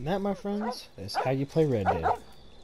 And that, my friends, is how you play Red Dead.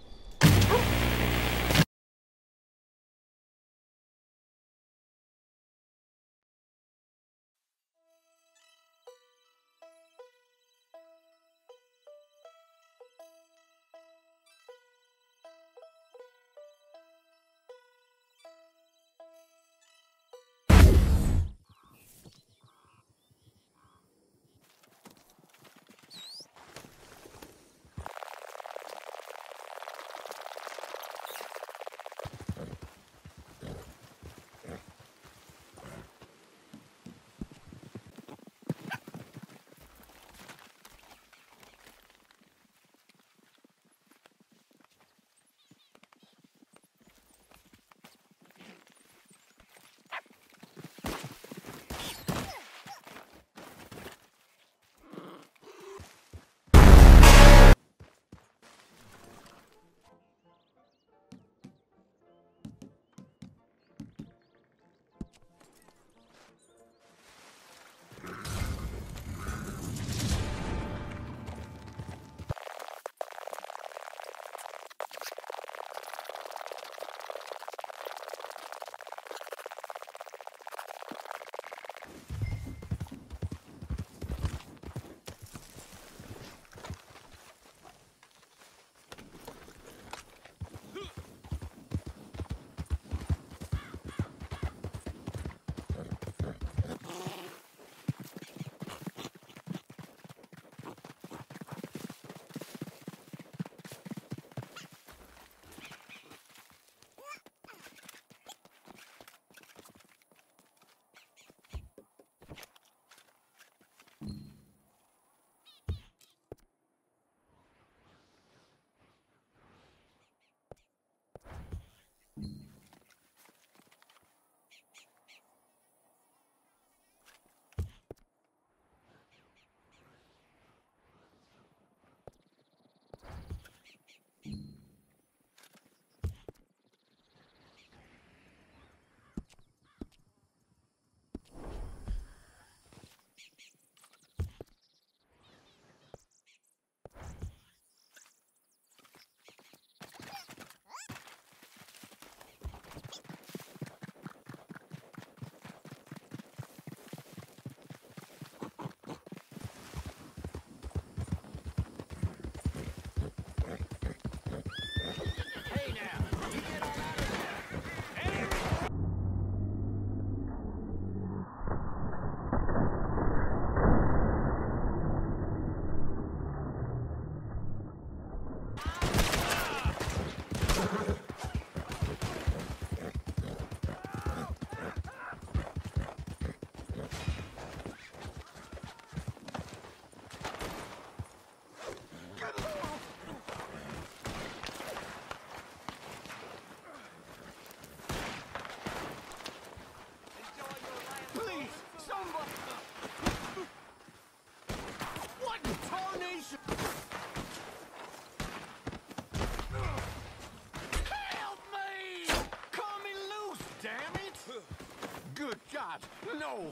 Good God, no!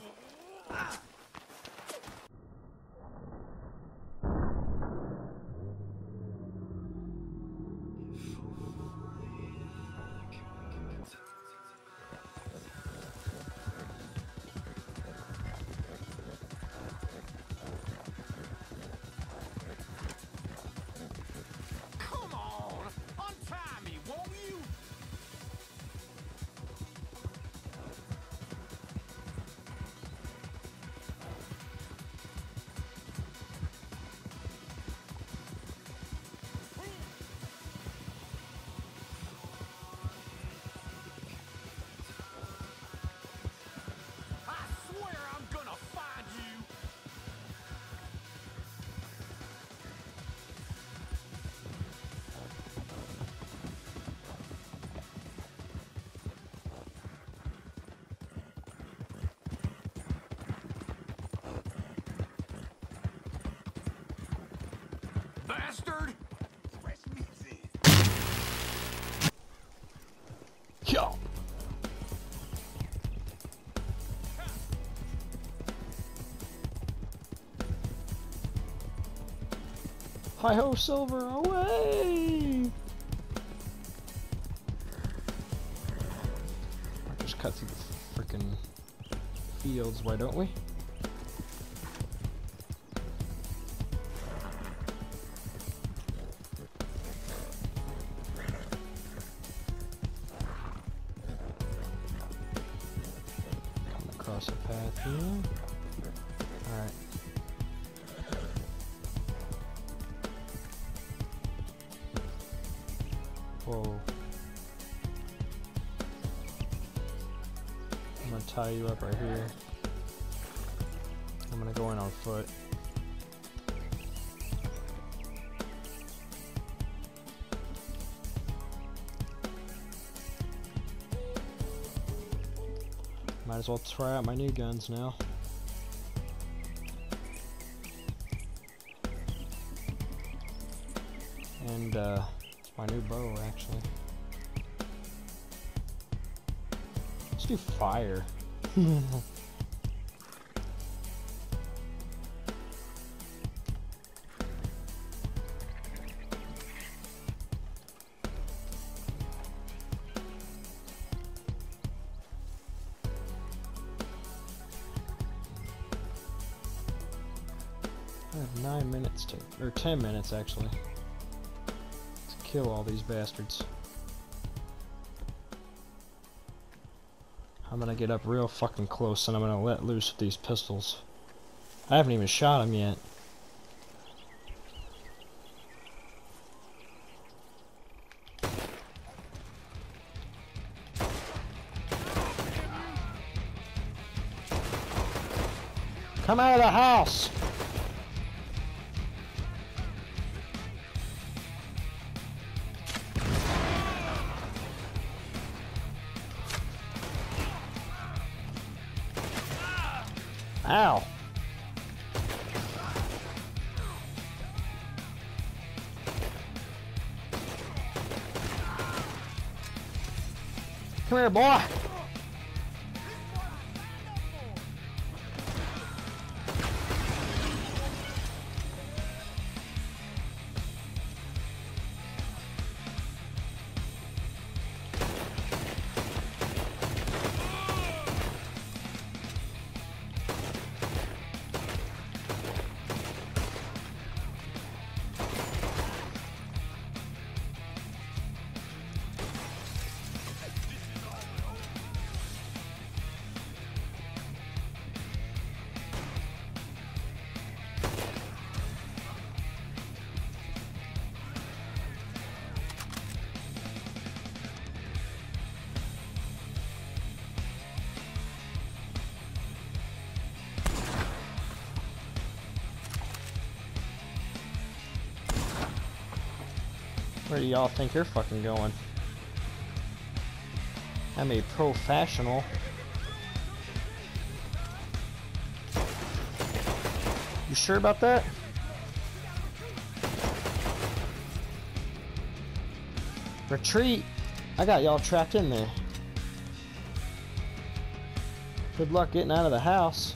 Come on! Untie me, won't you? Hi ho, Silver, away! Just cut through the freaking fields, why don't we? Coming across a path here. Alright. Whoa. I'm gonna tie you up right here. I'm gonna go in on foot. Might as well try out my new guns now. And it's my new bow actually. Let's do fire. I have 9 minutes to, or 10 minutes actually, to kill all these bastards. I'm gonna get up real fucking close and I'm gonna let loose with these pistols. I haven't even shot him yet. Come out of the house! Ow! Come here, boy! Where do y'all think you're fucking going? I'm a professional. You sure about that? Retreat! I got y'all trapped in there. Good luck getting out of the house.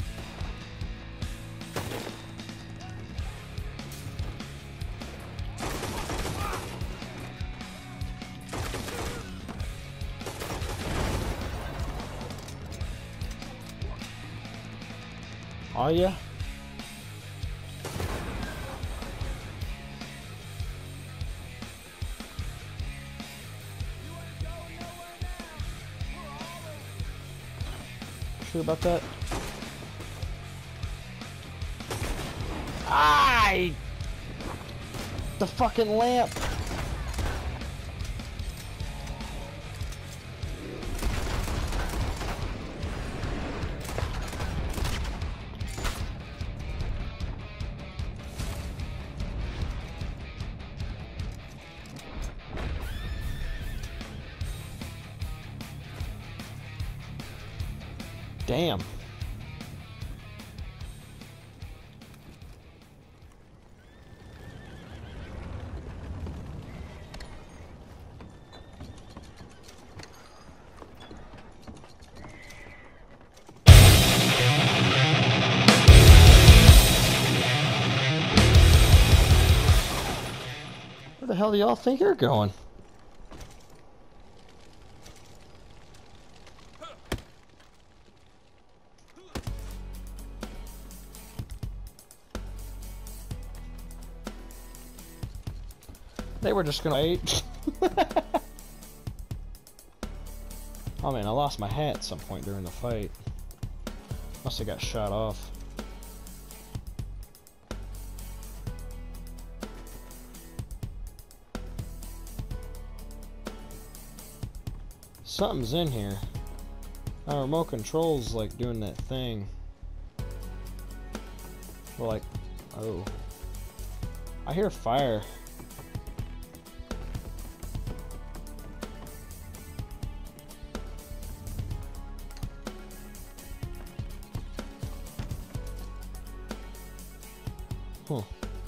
Are ya? Sure about that? Aye! The fucking lamp! Damn. hell do y'all think you're going? They were just gonna wait. Oh man, I lost my hat at some point during the fight. Must have got shot off. Something's in here. Our remote control's like doing that thing. We're like, oh. I hear fire. Huh.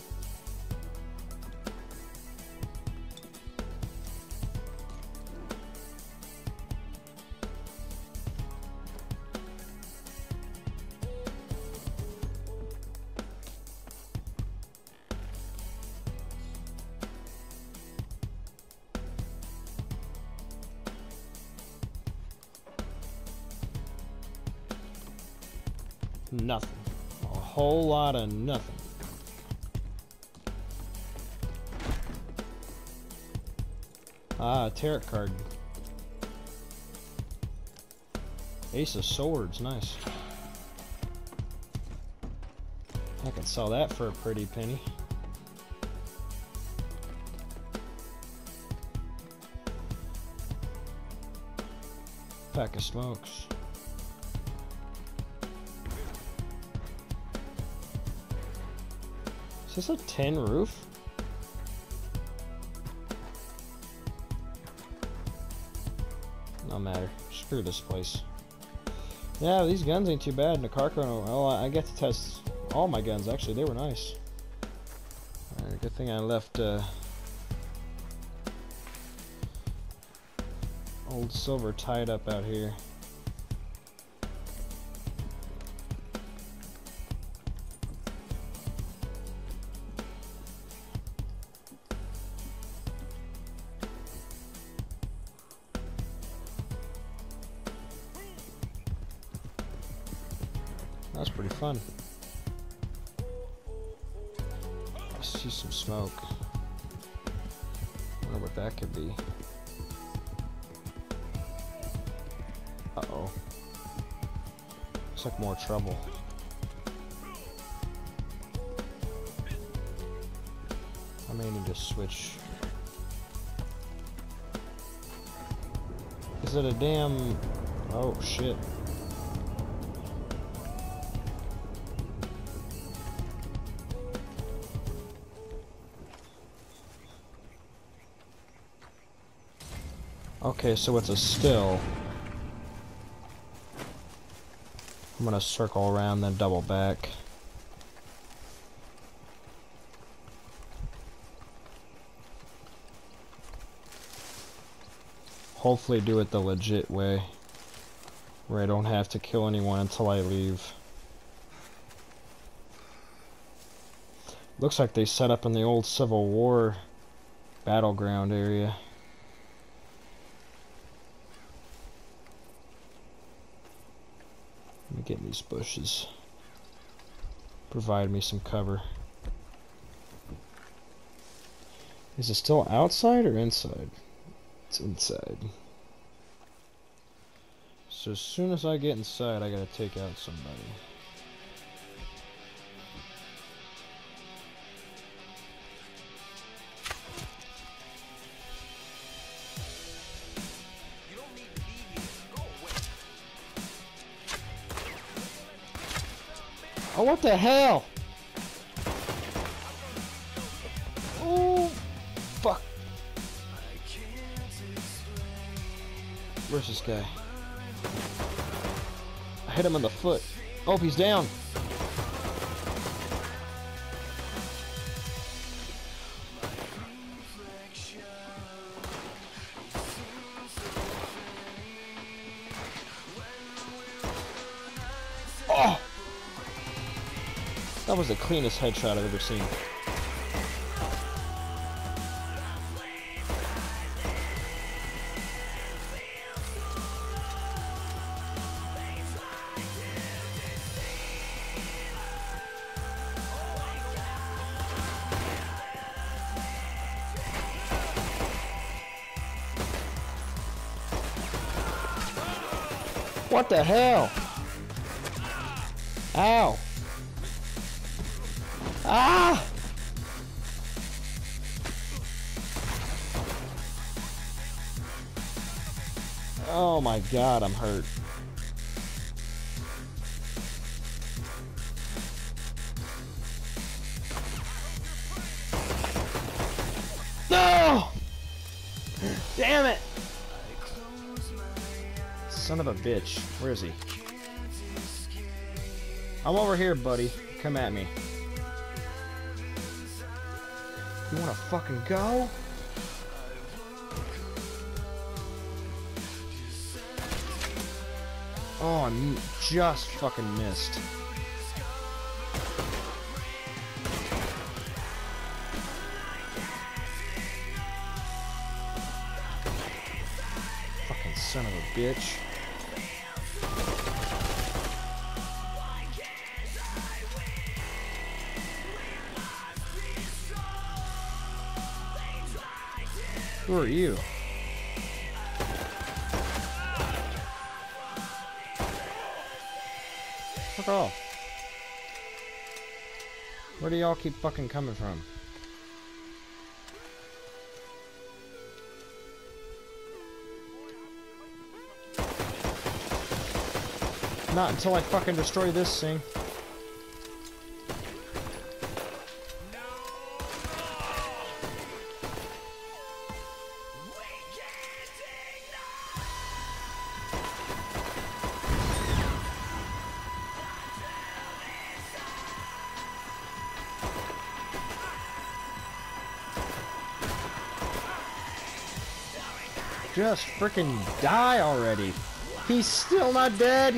Nothing. A whole lot of nothing. Ah, tarot card. Ace of Swords, nice. I can sell that for a pretty penny. Pack of smokes. Is this a tin roof? No matter. Screw this place. Yeah, these guns ain't too bad. Nakarko, well, I get to test all my guns, actually. They were nice. Good thing I left old Silver tied up out here. That's pretty fun. I see some smoke. Wonder what that could be. Uh-oh. Looks like more trouble. I may need to switch. Is it a damn... Oh, shit. Okay, so it's a still. I'm gonna circle around, then double back. Hopefully do it the legit way, where I don't have to kill anyone until I leave. Looks like they set up in the old Civil War battleground area. Let me get in these bushes. Provide me some cover. Is it still outside or inside? It's inside. So as soon as I get inside, I gotta take out somebody. Oh, what the hell? Oh, fuck. Where's this guy? I hit him in the foot. Oh, he's down. Oh! That was the cleanest headshot I've ever seen. What the hell? Ow! Ah! Oh my god, I'm hurt. No! Damn it! Son of a bitch. Where is he? I'm over here, buddy. Come at me. You wanna fucking go? Oh, I just fucking missed. Fucking son of a bitch. Who are you? Fuck off. Where do y'all keep fucking coming from? Not until I fucking destroy this thing. Just freaking die already. He's still not dead.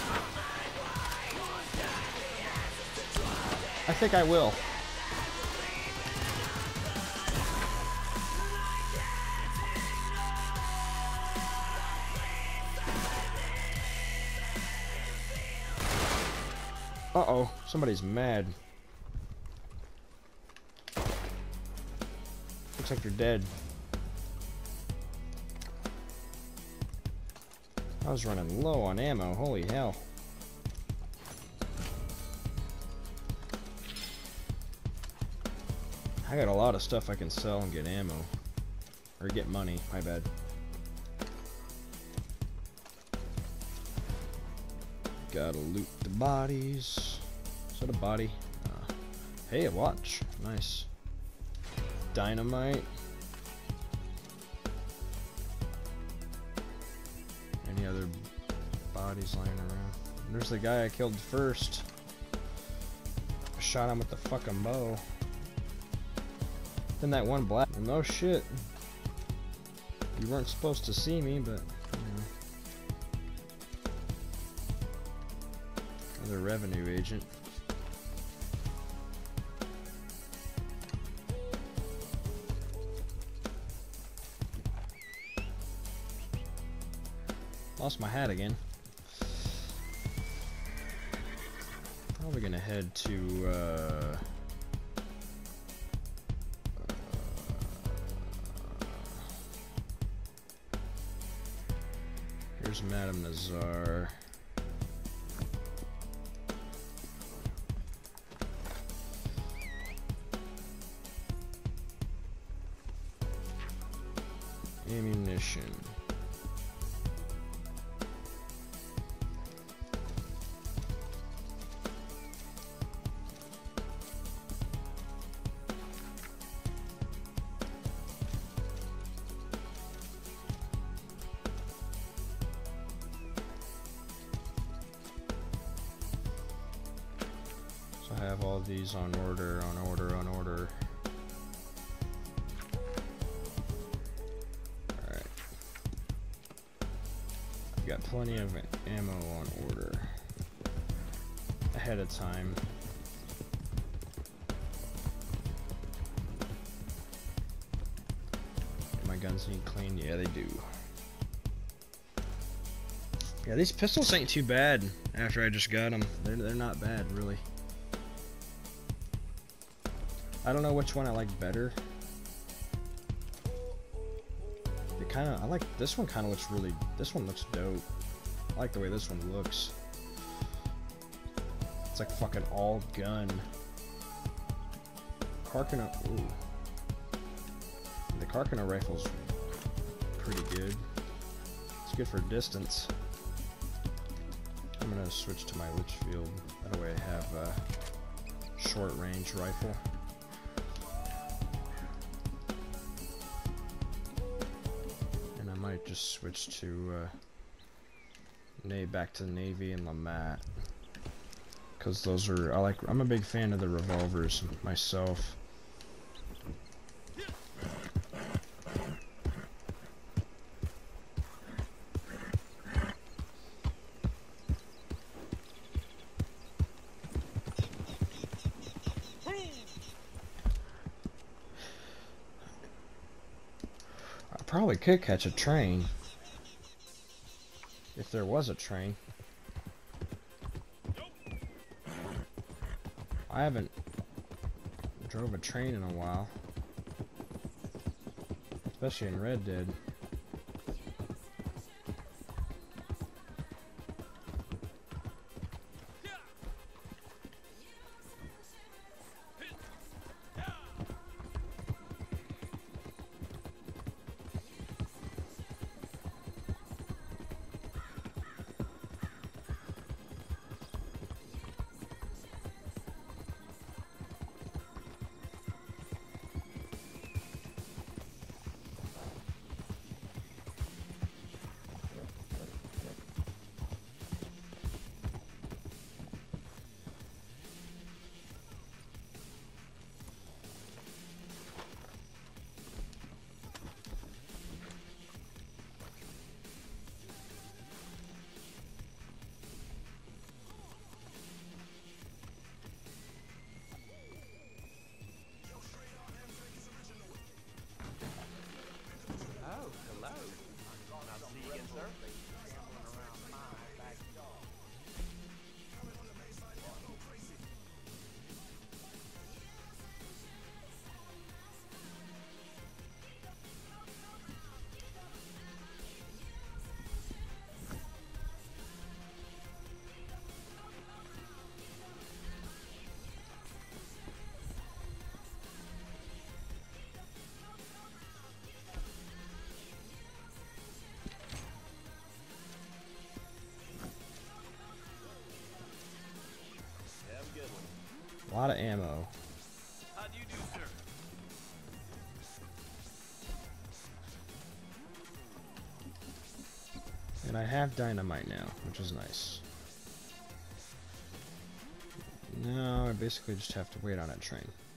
I think I will. Uh-oh, somebody's mad. Looks like you're dead. I was running low on ammo, holy hell. I got a lot of stuff I can sell and get ammo. Or get money, my bad. Gotta loot the bodies. Is that a body? Hey, a watch. Nice. Dynamite. Any other bodies lying around? There's the guy I killed first. I shot him with the fucking bow. Then that one black. No shit. You weren't supposed to see me, but you know. Another revenue agent. Lost my hat again. Probably gonna head to here's Madame Nazar. Ammunition. I have all these on order, on order, on order. Alright. I've got plenty of ammo on order. Ahead of time. Do my guns need clean? Yeah, they do. Yeah, these pistols ain't too bad after I just got them. They're not bad, really. I don't know which one I like better. I like this one. Kind of looks really. This one looks dope. I like the way this one looks. It's like fucking all gun. Carcano. Ooh. The Carcano rifle's pretty good. It's good for distance. I'm gonna switch to my Litchfield. That way I have a short range rifle. And I might just switch to back to the Navy and LeMat. Because those are, I'm a big fan of the revolvers myself. I probably could catch a train. If there was a train. I haven't drove a train in a while. Especially in Red Dead. A lot of ammo. How do you do, sir? And I have dynamite now, which is nice. Now I basically just have to wait on a train.